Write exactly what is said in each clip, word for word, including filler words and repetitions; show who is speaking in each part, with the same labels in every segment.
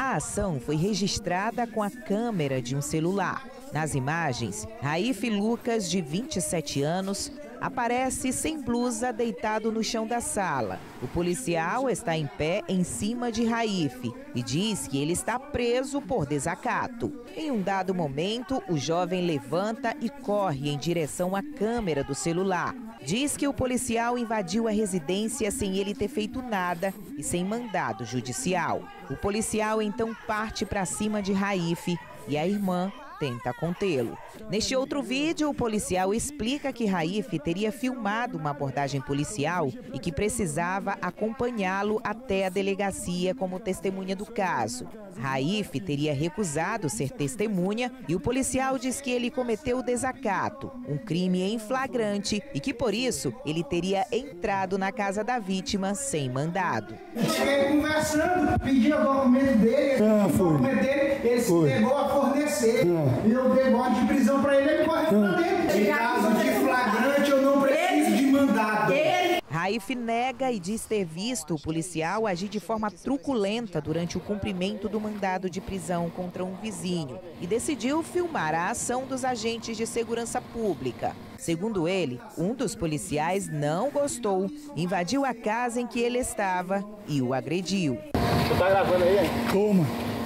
Speaker 1: A ação foi registrada com a câmera de um celular. Nas imagens, Raif Lucas, de vinte e sete anos, aparece sem blusa deitado no chão da sala. O policial está em pé em cima de Raif e diz que ele está preso por desacato. Em um dado momento, o jovem levanta e corre em direção à câmera do celular. Diz que o policial invadiu a residência sem ele ter feito nada e sem mandado judicial. O policial então parte para cima de Raif e a irmã tenta contê-lo. Neste outro vídeo, o policial explica que Raif teria filmado uma abordagem policial e que precisava acompanhá-lo até a delegacia como testemunha do caso. Raif teria recusado ser testemunha e o policial diz que ele cometeu desacato, um crime em flagrante, e que por isso ele teria entrado na casa da vítima sem mandado.
Speaker 2: Cheguei conversando, pedi o documento dele,
Speaker 3: ah,
Speaker 2: o documento dele, ele se negou a fornecer. Ah. E eu dei voto de prisão para ele, ele correu para dentro. Em caso de flagrante, eu não preciso de mandado.
Speaker 1: Raif nega e diz ter visto o policial agir de forma truculenta durante o cumprimento do mandado de prisão contra um vizinho e decidiu filmar a ação dos agentes de segurança pública. Segundo ele, um dos policiais não gostou, invadiu a casa em que ele estava e o agrediu.
Speaker 4: Você tá gravando aí, hein?
Speaker 3: Toma.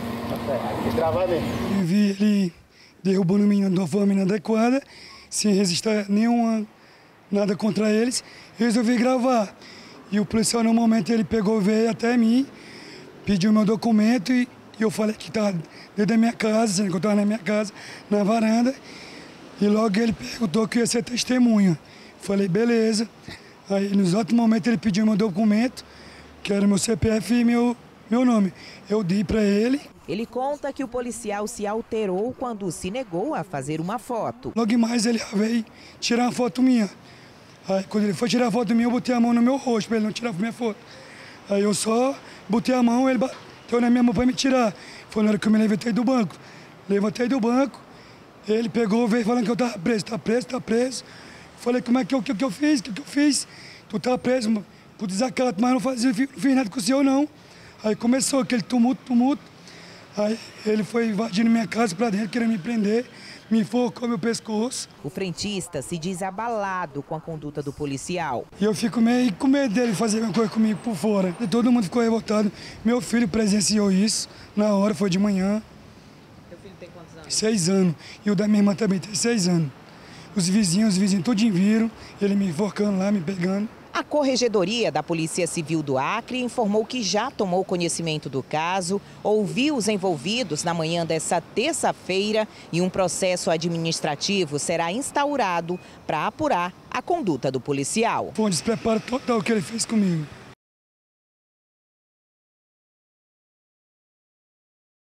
Speaker 4: Tem que gravar mesmo.
Speaker 3: Eu vi ele derrubando o menino de uma forma inadequada, sem resistir nenhuma, nada contra eles. Resolvi gravar. E o policial, no momento, ele pegou, veio até mim, pediu meu documento e eu falei que estava dentro da minha casa, sendo que eu estava na minha casa, na varanda. E logo ele perguntou que ia ser testemunha. Falei, beleza. Aí, nos outros momentos, ele pediu meu documento, que era meu C P F e meu, meu nome. Eu dei para ele.
Speaker 1: Ele conta que o policial se alterou quando se negou a fazer uma foto.
Speaker 3: Logo mais, ele veio tirar uma foto minha. Aí, quando ele foi tirar a foto minha, eu botei a mão no meu rosto para ele não tirar a minha foto. Aí eu só botei a mão, ele bateu na minha mão para me tirar. Foi na hora que eu me levantei do banco. Levantei do banco, ele pegou, veio falando que eu estava preso. Tá preso, tá preso. Falei, como é que eu, que, que eu fiz? O que, que eu fiz? Tu tá preso por desacato, mas não, fazia, não fiz nada com o senhor, não. Aí começou aquele tumulto, tumulto. Aí ele foi invadindo minha casa para dentro, querendo me prender. Me enforcou meu pescoço.
Speaker 1: O frentista se diz abalado com a conduta do policial.
Speaker 3: E eu fico meio com medo dele fazer alguma coisa comigo por fora. E todo mundo ficou revoltado. Meu filho presenciou isso na hora, foi de manhã.
Speaker 1: Seu filho tem quantos anos?
Speaker 3: Seis anos. E o da minha irmã também tem seis anos. Os vizinhos, os vizinhos todos viram, ele me enforcando lá, me pegando.
Speaker 1: A Corregedoria da Polícia Civil do Acre informou que já tomou conhecimento do caso, ouviu os envolvidos na manhã dessa terça-feira e um processo administrativo será instaurado para apurar a conduta do policial.
Speaker 3: Foi um despreparo total que ele fez comigo.